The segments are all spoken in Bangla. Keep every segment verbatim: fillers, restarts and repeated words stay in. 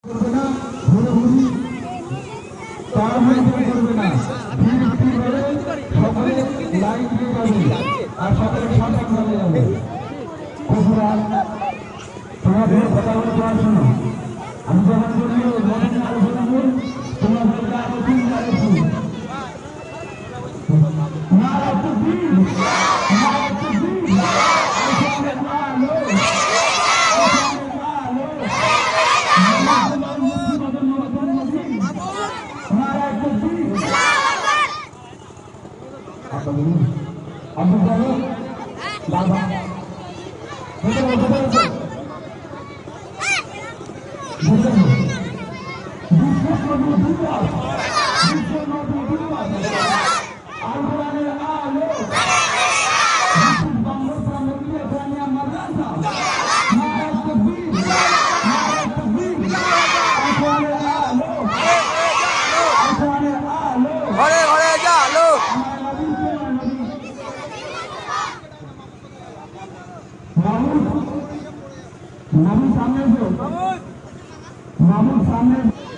नाबी सामने जो नाबी सामने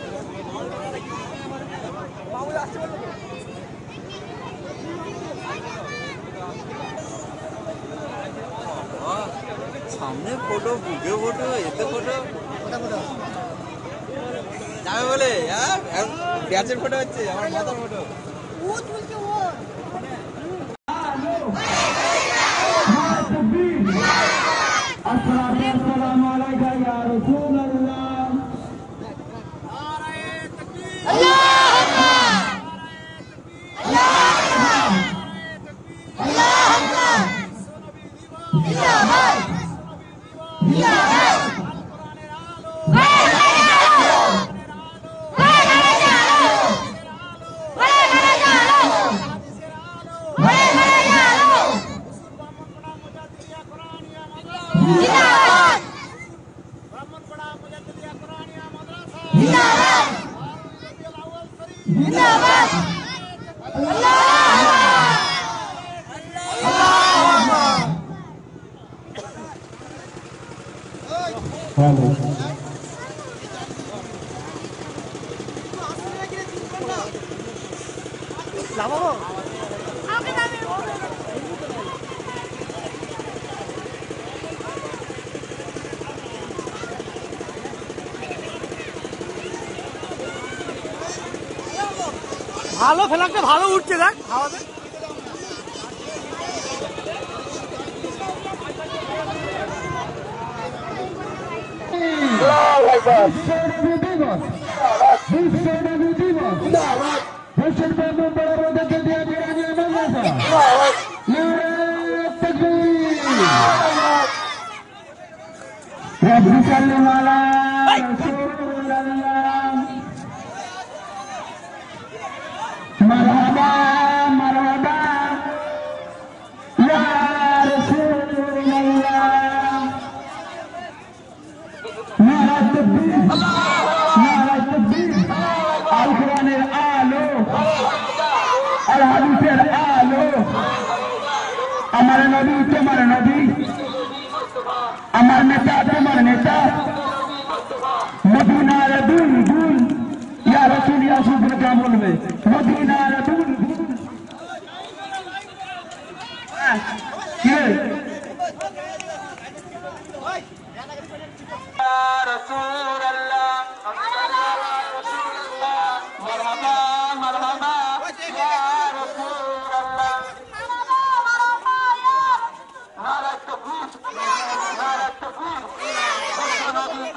सामने फोटो बुके फोटो ये तो फोटो যাবে বলে यार ব্যাচের ফটো হচ্ছে আমার মাথার ফটো ও তুলছে ও अस्सलामु अलैका या रसूल अल्लाह ভালো ফেলাকটা ভালো উঠছে দেখ হাওয়াতে আল্লাহু আকবার দিবস দিবস জিন্দাবাদ হোসেন বাবু বড় বড় দিয়ে বিরানি মাদ্রাসা জিন্দাবাদ নারে তাকবীর রব্বি সাল্লাল্লাহু আলাইহি রাসূলুল্লাহ मरहबा मरहबा या रसूलल्लाह नारा तकबीर नारा तकबीर আল কোরআনের আলো আল হাদিসের আলো আমার নবী তোমার নবী আমার নেতা তোমার নেতা মদিনার দুল দুল या रसूल या सुपर क्या बोलबे मदीना रसूल के रसूल अल्लाह मरहबा मरहबा या रसूल अल्लाह नारा तकबीर नारा तकबीर नबी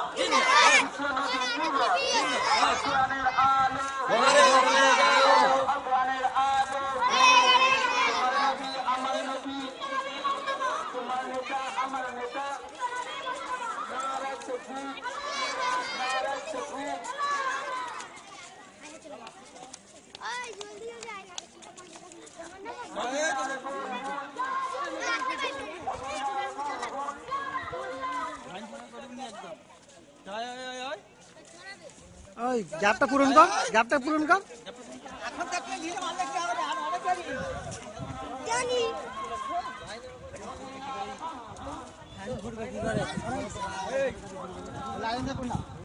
ওই গ্যাপটা পূরণ কর গ্যাপটা পূরণ কর এখন দেখলে ঘিরে মারলে কি হবে আর হবে কি জানি হ্যাঁ ঘুরবে কি করে এই লাইন দেখুন না